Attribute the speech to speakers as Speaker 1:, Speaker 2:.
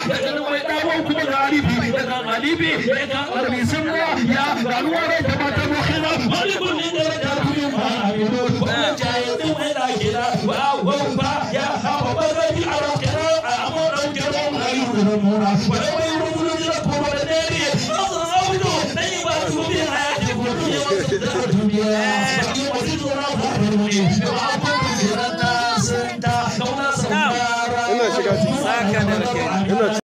Speaker 1: daga mai dawo kuma ga alibi daga alibi daga alibi sun ya ganuwa da mata mukhira alibun ne da kuma ma'ayido wannan jaye din mai da gida wa ba ya hawa bazai arqira amara jaro ayyuna mura wala bai rubulu da kuma da dare azu dai ba su bi hayati ko duniya